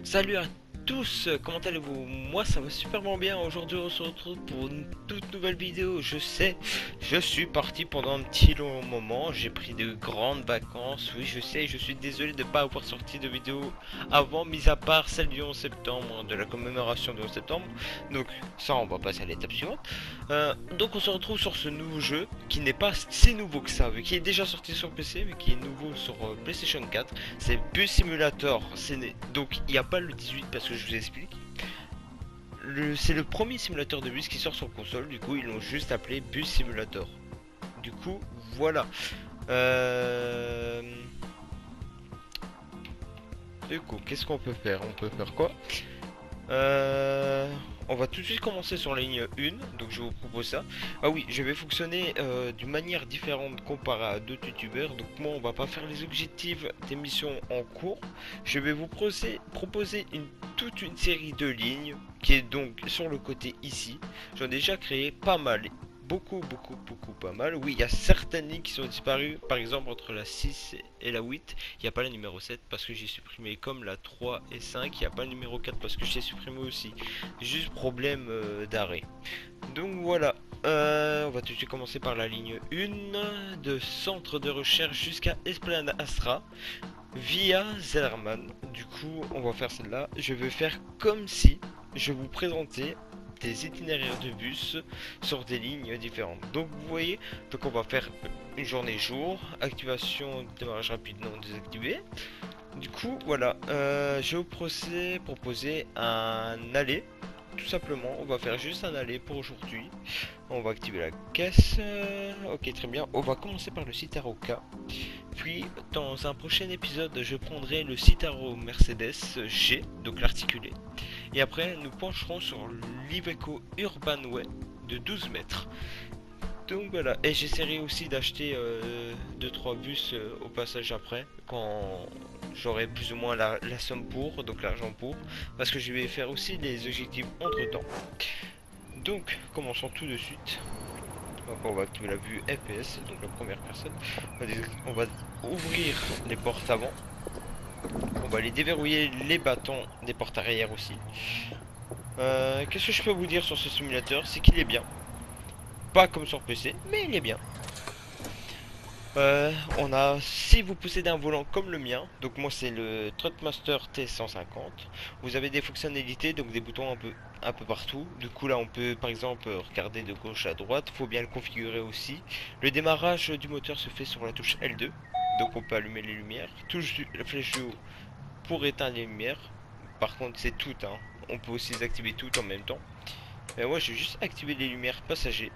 Salut à tous, comment allez-vous? Moi ça va superment bien. Aujourd'hui on se retrouve pour une toute nouvelle vidéo. Je sais, je suis parti pendant un petit long moment. J'ai pris de grandes vacances. Oui, je sais, je suis désolé de ne pas avoir sorti de vidéo avant, mis à part celle du 11 septembre, de la commémoration du 11 septembre. Donc ça, on va passer à l'étape suivante. Donc on se retrouve sur ce nouveau jeu qui n'est pas si nouveau que ça, vu qu'il est déjà sorti sur PC, mais qui est nouveau sur PlayStation 4. C'est Bus Simulator. Donc il n'y a pas le 18 parce que je vous explique. C'est le premier simulateur de bus qui sort sur console. Du coup ils l'ont juste appelé Bus Simulator. Du coup voilà. Euh... Du coup qu'est-ce qu'on peut faire? On peut faire quoi? On va tout de suite commencer sur la ligne 1, donc je vous propose ça. Ah oui, je vais fonctionner d'une manière différente comparé à d'autres youtubeurs. Donc moi, on va pas faire les objectifs des missions en cours. Je vais vous proposer toute une série de lignes qui est donc sur le côté ici. J'en ai déjà créé pas mal. Beaucoup, pas mal. Oui, il y a certaines lignes qui sont disparues. Par exemple, entre la 6 et la 8, il n'y a pas la numéro 7 parce que j'ai supprimé, comme la 3 et 5. Il n'y a pas le numéro 4 parce que j'ai supprimé aussi. Juste problème d'arrêt. Donc voilà. On va tout de suite commencer par la ligne 1 de centre de recherche jusqu'à Esplanade Astra via Zellerman. Du coup, on va faire celle-là. Je vais faire comme si je vous présentais des itinéraires de bus sur des lignes différentes. Donc vous voyez, donc on va faire une journée jour, activation, démarrage rapide non désactivé. Du coup voilà, je vais vous proposer un aller. Tout simplement, on va faire juste un aller pour aujourd'hui. On va activer la caisse. Ok, très bien. On va commencer par le Citaro K. Puis, dans un prochain épisode, je prendrai le Citaro Mercedes G, donc l'articulé. Et après, nous pencherons sur l'Iveco Urban Way de 12 mètres. Donc voilà, et j'essaierai aussi d'acheter 2-3 bus au passage après, quand j'aurai plus ou moins la somme pour, donc l'argent pour, parce que je vais faire aussi les objectifs entre temps. Donc, commençons tout de suite. Donc on va activer la vue FPS, donc la première personne. On va ouvrir les portes avant. On va aller déverrouiller les bâtons des portes arrière aussi. Qu'est-ce que je peux vous dire sur ce simulateur? C'est qu'il est bien. Pas comme sur PC, mais il est bien. On a, si vous possédez un volant comme le mien, donc moi c'est le Trotmaster T150, vous avez des fonctionnalités, donc des boutons un peu partout. Du coup là on peut par exemple regarder de gauche à droite, faut bien le configurer aussi. Le démarrage du moteur se fait sur la touche L2, donc on peut allumer les lumières. Touche la flèche du haut pour éteindre les lumières. Par contre c'est tout, hein. On peut aussi les activer toutes en même temps. Mais moi je vais juste activer les lumières passagers.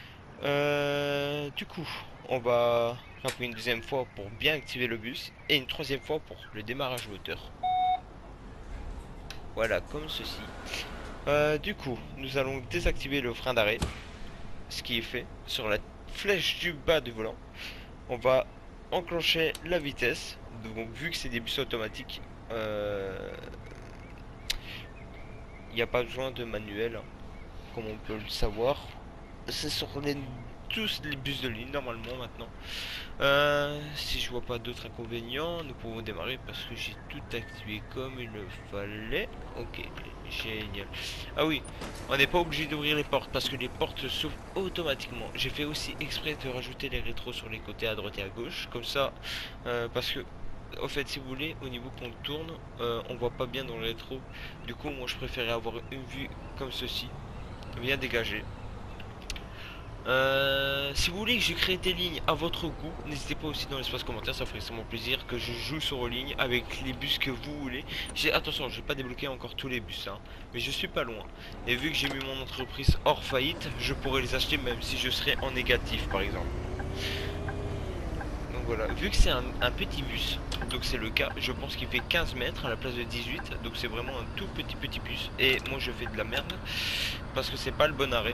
Du coup, on va rappeler une deuxième fois pour bien activer le bus et une troisième fois pour le démarrage moteur. Voilà, comme ceci. Du coup, nous allons désactiver le frein d'arrêt, ce qui est fait sur la flèche du bas du volant. On va enclencher la vitesse. Donc, vu que c'est des bus automatiques, il n'y a pas besoin de manuel, hein, comme on peut le savoir. C'est sur tous les bus de ligne normalement maintenant. Si je vois pas d'autres inconvénients, nous pouvons démarrer parce que j'ai tout activé comme il le fallait. Ok, génial. Ah oui, on n'est pas obligé d'ouvrir les portes parce que les portes s'ouvrent automatiquement. J'ai fait aussi exprès de rajouter les rétros sur les côtés à droite et à gauche, comme ça, parce que au fait, si vous voulez, au niveau qu'on tourne, on voit pas bien dans le rétro. Du coup, moi je préférais avoir une vue comme ceci, bien dégagée. Si vous voulez que je crée des lignes à votre goût, n'hésitez pas aussi dans l'espace commentaire, ça ferait extrêmement plaisir que je joue sur vos lignes avec les bus que vous voulez. Attention, je vais pas débloquer encore tous les bus, hein, mais je suis pas loin. Et vu que j'ai mis mon entreprise hors faillite, je pourrais les acheter même si je serais en négatif par exemple. Donc voilà, vu que c'est un petit bus, donc c'est le cas, je pense qu'il fait 15 mètres à la place de 18, donc c'est vraiment un tout petit bus. Et moi je fais de la merde parce que c'est pas le bon arrêt.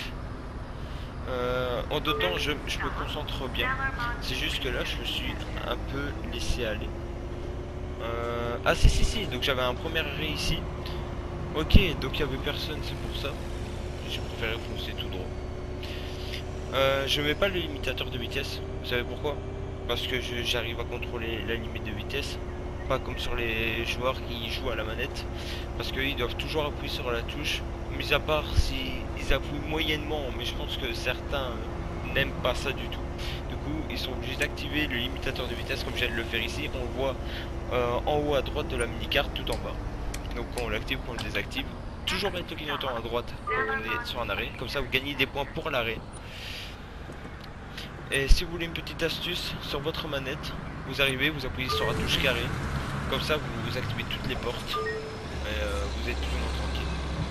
En d'autant, je me concentre bien. C'est juste que là, je me suis un peu laissé aller. Ah si, donc j'avais un premier arrêt ici. Ok, donc il y avait personne, c'est pour ça. J'ai préféré foncer tout droit. Je mets pas le limitateur de vitesse. Vous savez pourquoi? Parce que j'arrive à contrôler la limite de vitesse. pas comme sur les joueurs qui jouent à la manette, parce qu'ils doivent toujours appuyer sur la touche, mis à part si ils appuient moyennement, mais je pense que certains n'aiment pas ça du tout. Du coup, ils sont obligés d'activer le limitateur de vitesse comme je viens de le faire ici. On le voit en haut à droite de la mini-carte, tout en bas. Donc quand on l'active, quand on le désactive, toujours mettre le clignotant à droite quand on est sur un arrêt, comme ça vous gagnez des points pour l'arrêt. Et si vous voulez une petite astuce, sur votre manette, vous arrivez, vous appuyez sur la touche carré, comme ça vous activez toutes les portes, et vous êtes plus ou moins tranquille.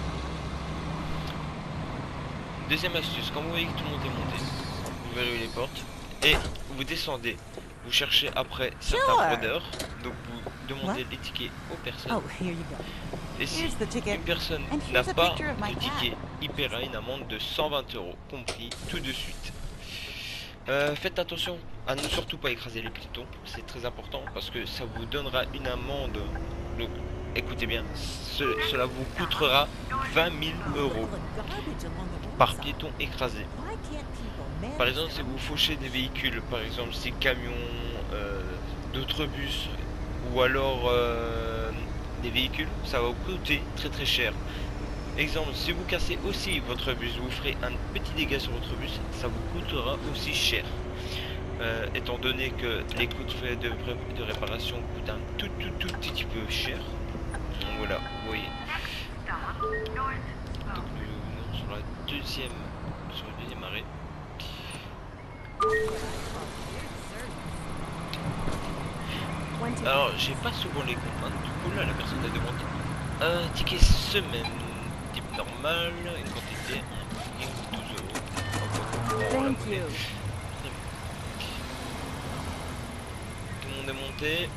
Deuxième astuce, quand vous voyez que tout le monde est monté, vous verrouillez les portes, et vous descendez, vous cherchez après certains fraudeurs, donc vous demandez les tickets aux personnes. Et si une personne n'a pas de ticket, il paiera une amende de 120 €, compris tout de suite. Faites attention à ne surtout pas écraser les piétons, c'est très important parce que ça vous donnera une amende. Donc écoutez bien, cela vous coûtera 20 000 € par piéton écrasé. Par exemple, si vous fauchez des véhicules, par exemple ces camions, d'autres bus ou alors des véhicules, ça va vous coûter très très cher. Exemple, si vous cassez aussi votre bus, vous ferez un petit dégât sur votre bus, ça vous coûtera aussi cher. Étant donné que les coûts de réparation coûtent un tout petit peu cher. Donc voilà, vous voyez. Donc nous venons sur le deuxième arrêt. Alors j'ai pas souvent les contraintes, du coup là la personne a demandé un ticket semaine. Type normal, une quantité, 12 €. Thank you. Tout le monde est monté.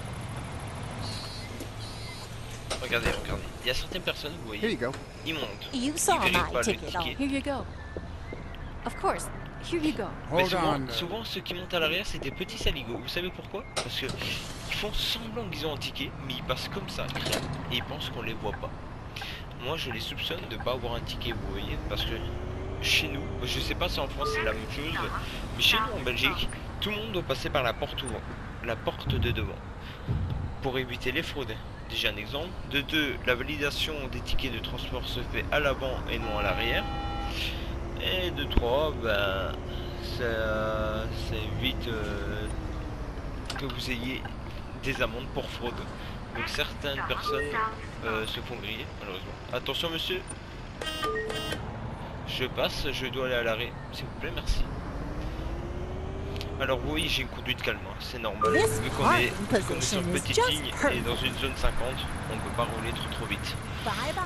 Regardez, il y a certaines personnes, vous Here voyez, you go. ils montent. You saw Ils vérifient my pas le ticket. Oh, ticket. here you go. Of course. Here you go. Mais Hold souvent, on. souvent, ceux qui montent à l'arrière, c'est des petits saligots. Vous savez pourquoi? Parce que ils font semblant qu'ils ont un ticket, mais ils passent comme ça, crème, et ils pensent qu'on les voit pas. Moi, je les soupçonne de pas avoir un ticket, vous voyez, parce que chez nous, je sais pas si en France c'est la même chose, mais chez nous en Belgique, tout le monde doit passer par la porte de devant, pour éviter les fraudes. Déjà un exemple. De deux, la validation des tickets de transport se fait à l'avant et non à l'arrière. Et de trois, ben, ça évite que vous ayez des amendes pour fraude. Donc certaines personnes se font griller, malheureusement. Attention monsieur, je passe, je dois aller à l'arrêt, s'il vous plaît, merci. Alors oui, j'ai une conduite calme, hein, c'est normal. Vu qu'on est sur une petite ligne et dans une zone 50, on peut pas rouler trop vite. Bye bye.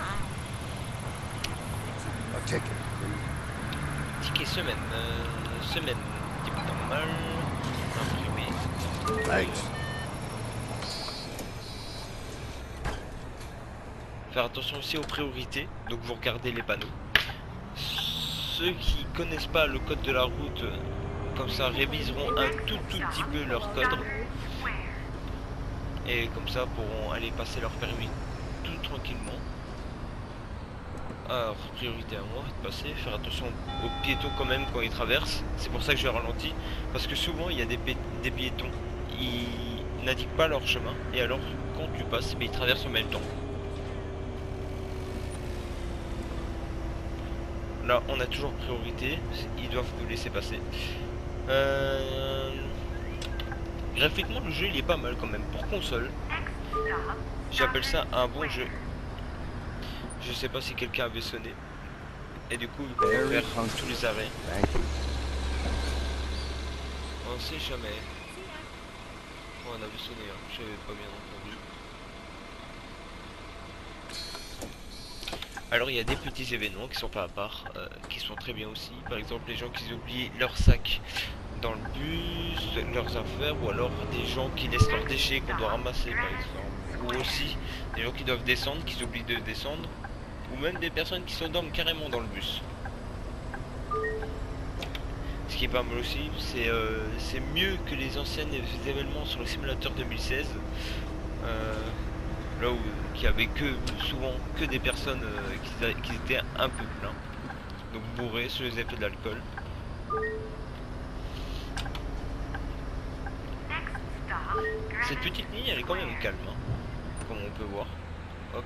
A ticket, please. Ticket semaine, type normal, imprimé. Thanks. Faire attention aussi aux priorités, donc vous regardez les panneaux. Ceux qui connaissent pas le code de la route, comme ça réviseront un tout petit peu leur code. Et comme ça pourront aller passer leur permis tout tranquillement. Alors, priorité à moi de passer, faire attention aux piétons quand même quand ils traversent. C'est pour ça que je ralentis, parce que souvent il y a des piétons, ils n'indiquent pas leur chemin, et alors quand tu passes, mais ils traversent en même temps. Là, on a toujours priorité, ils doivent nous laisser passer. Graphiquement, le jeu il est pas mal quand même pour console. J'appelle ça un bon jeu. Je sais pas si quelqu'un avait sonné. Et du coup, il peut faire tous les arrêts. Thank you. On sait jamais. Oh, on avait sonné, hein. J'avais pas bien entendu. Alors il y a des petits événements qui sont pas à part, qui sont très bien aussi. Par exemple les gens qui oublient leur sac dans le bus, leurs affaires, ou alors des gens qui laissent leurs déchets qu'on doit ramasser par exemple. Ou aussi des gens qui doivent descendre, qui oublient de descendre. Ou même des personnes qui s'endorment carrément dans le bus. Ce qui est pas mal aussi, c'est mieux que les anciens événements sur le simulateur 2016. Là où il y avait souvent que des personnes qui étaient un peu pleins, donc bourrés sous les effets de l'alcool. Cette petite ligne elle est quand même calme, hein, comme on peut voir. Hop.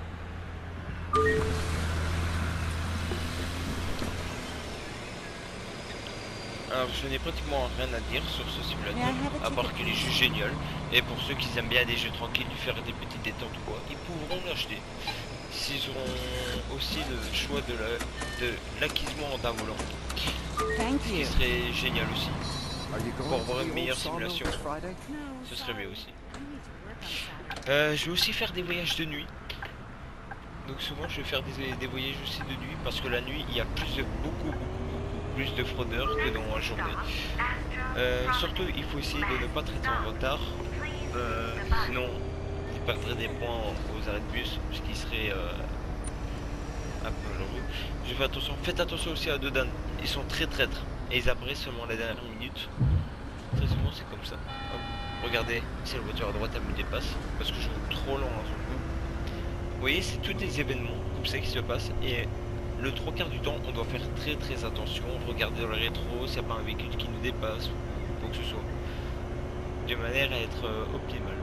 Alors je n'ai pratiquement rien à dire sur ce simulateur, à part qu'il est juste génial. Et pour ceux qui aiment bien des jeux tranquilles, faire des petites détentes ou quoi, ils pourront l'acheter. S'ils auront aussi le choix de l'acquisement d'un volant, ce qui serait génial aussi. Pour avoir une meilleure simulation, ce serait mieux aussi. Je vais aussi faire des voyages de nuit. Donc souvent je vais faire des voyages aussi de nuit, parce que la nuit il y a beaucoup plus de fraudeurs que dans la journée. Surtout il faut essayer de ne pas traiter en retard, sinon vous perdrez des points aux arrêts de bus, ce qui serait un peu malheureux. Je fais attention, faites attention aussi à Dodan, ils sont très traîtres et ils apparaissent seulement la dernière minute. Très souvent c'est comme ça. Hop. Regardez, si la voiture à droite elle me dépasse, parce que je roule trop lent à son coup. Vous voyez, c'est tous des événements comme ça qui se passent, et le 3/4 du temps on doit faire très attention, regarder dans le rétro s'il n'y a pas un véhicule qui nous dépasse ou quoi que ce soit, de manière à être optimale.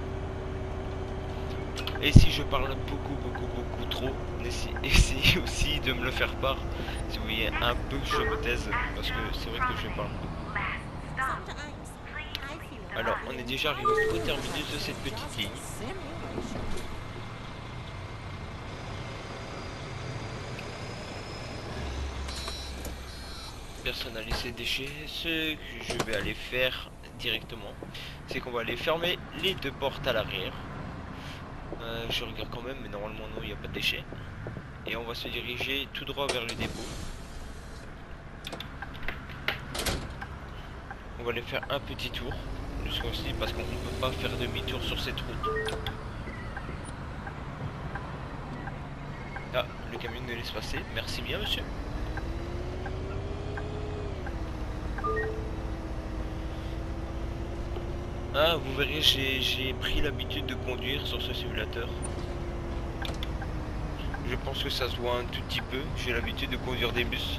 Et si je parle beaucoup trop, essayez aussi de me le faire part si vous voyez un peu que je me taise, parce que c'est vrai que je parle beaucoup. Alors on est déjà arrivé au terminus de cette petite ligne. Personnaliser déchets, ce que je vais aller faire directement, c'est qu'on va aller fermer les deux portes à l'arrière. Je regarde quand même, mais normalement non, il n'y a pas de déchets. Et on va se diriger tout droit vers le dépôt. On va aller faire un petit tour jusqu'au-ci, parce qu'on ne peut pas faire demi-tour sur cette route. Ah, le camion me laisse passer, merci bien monsieur. Ah, vous verrez, j'ai pris l'habitude de conduire sur ce simulateur. Je pense que ça se voit un tout petit peu. J'ai l'habitude de conduire des bus.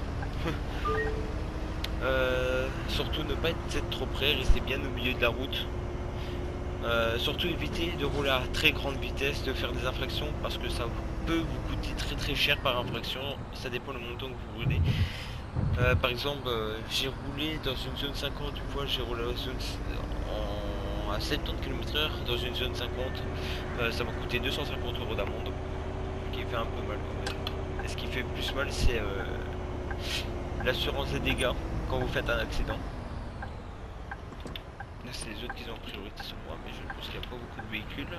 Surtout ne pas être trop près, rester bien au milieu de la route. Surtout éviter de rouler à très grande vitesse, de faire des infractions, parce que ça peut vous coûter très cher par infraction. Ça dépend du montant que vous roulez. Par exemple, j'ai roulé dans une zone 50 une fois, j'ai roulé à 70 km/h dans une zone 50, ça m'a coûté 250 € d'amende, qui fait un peu mal quand même. Et ce qui fait plus mal, c'est l'assurance des dégâts quand vous faites un accident. Là c'est les autres qui ont priorité sur moi, mais je pense qu'il n'y a pas beaucoup de véhicules.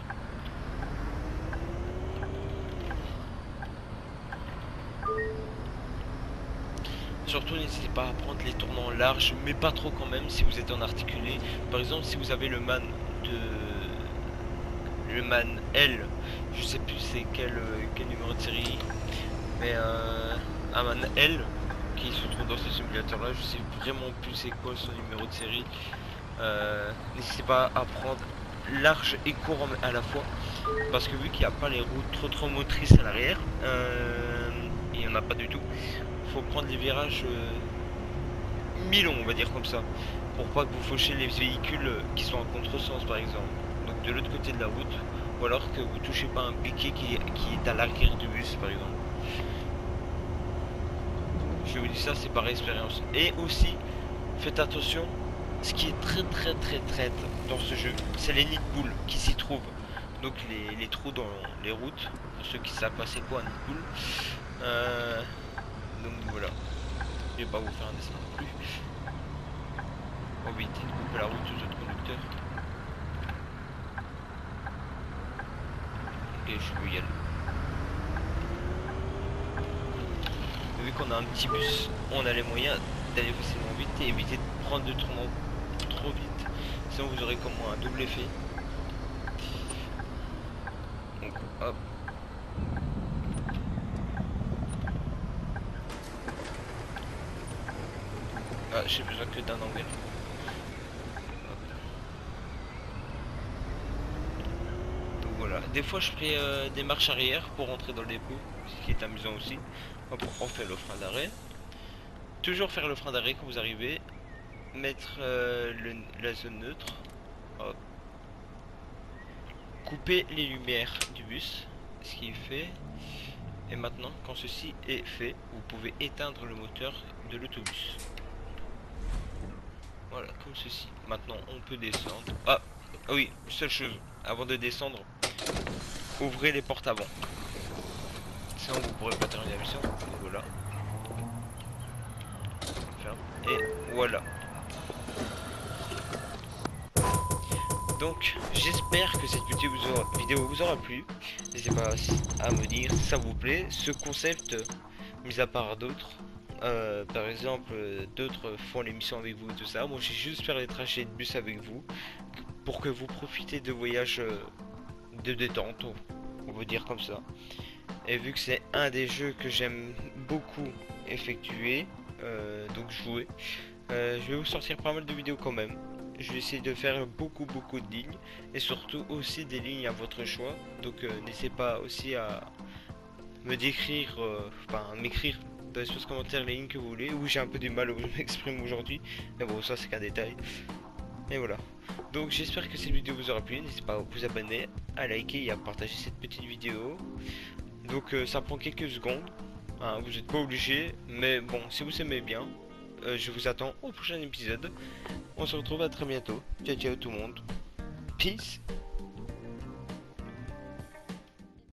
Surtout n'hésitez pas à prendre les tournants larges, mais pas trop quand même si vous êtes en articulé. Par exemple, si vous avez le man L, je sais plus c'est quel numéro de série, mais un man L qui se trouve dans ce simulateur là, je sais vraiment plus c'est quoi son numéro de série. N'hésitez pas à prendre large et court à la fois, parce que vu qu'il n'y a pas les routes trop motrices à l'arrière, il n'y en a pas du tout. Faut prendre les virages mi-longs, on va dire comme ça, pour pas que vous fauchez les véhicules qui sont en contresens par exemple, donc de l'autre côté de la route, ou alors que vous touchez pas un piquet qui est à l'arrière du bus par exemple. Je vous dis ça, c'est par expérience. Et aussi faites attention, ce qui est très dans ce jeu, c'est les nids de poules qui s'y trouvent, donc les trous dans les routes, pour ceux qui savent pas c'est quoi un nid de poule. Donc voilà, je vais pas vous faire un dessin non plus. On va éviter de couper la route aux autres conducteurs. Ok, je peux y aller. Vu qu'on a un petit bus, on a les moyens d'aller facilement vite et éviter de prendre de tournants trop vite. Sinon vous aurez comme moi un double effet. Donc hop. Ah, j'ai besoin que d'un angle. Donc voilà, des fois je ferai des marches arrière pour rentrer dans le dépôt, ce qui est amusant aussi. Hop, on fait le frein d'arrêt. Toujours faire le frein d'arrêt quand vous arrivez. Mettre la zone neutre. Hop. couper les lumières du bus, ce qui est fait. Et maintenant, quand ceci est fait, vous pouvez éteindre le moteur de l'autobus. Voilà, comme ceci. Maintenant, on peut descendre. Ah, oui, seule chose, avant de descendre, ouvrez les portes avant. Sinon, vous pourrez pas terminer la mission. Voilà. Ferme. Et voilà. Donc, j'espère que cette vidéo vous aura plu. N'hésitez pas à me dire si ça vous plaît. Ce concept, mis à part d'autres, par exemple, d'autres font l'émission avec vous et tout ça. Moi, j'ai juste fait les trajets de bus avec vous pour que vous profitez de voyages de détente, on peut dire comme ça. Et vu que c'est un des jeux que j'aime beaucoup effectuer, donc jouer, je vais vous sortir pas mal de vidéos quand même. Je vais essayer de faire beaucoup de lignes et surtout aussi des lignes à votre choix. Donc n'hésitez pas aussi à me décrire, enfin m'écrire dans les commentaires les lignes que vous voulez. Oui, j'ai un peu du mal où je m'exprime aujourd'hui, mais bon, ça c'est qu'un détail. Et voilà. Donc j'espère que cette vidéo vous aura plu. N'hésitez pas à vous abonner, à liker et à partager cette petite vidéo. Donc ça prend quelques secondes, hein, vous n'êtes pas obligé, mais bon, si vous aimez bien, je vous attends au prochain épisode. On se retrouve à très bientôt. Ciao ciao tout le monde. Peace.